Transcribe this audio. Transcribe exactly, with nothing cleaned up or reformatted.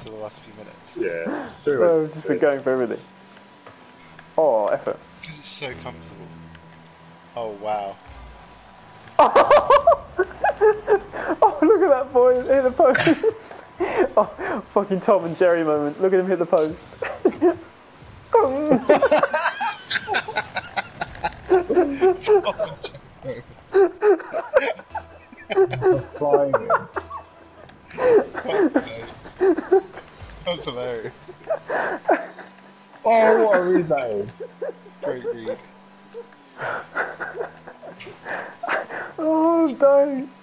for the last few minutes. Yeah. Do No, it. I've just been going for everything. Oh, effort. Because it's so comfortable. Oh wow. Oh, look at that boy hit the post. Oh, fucking Tom and Jerry moment. Look at him hit the post. Flying in. Fuck's sake. That's hilarious. Oh, what a read that is. Great read. Oh, don't.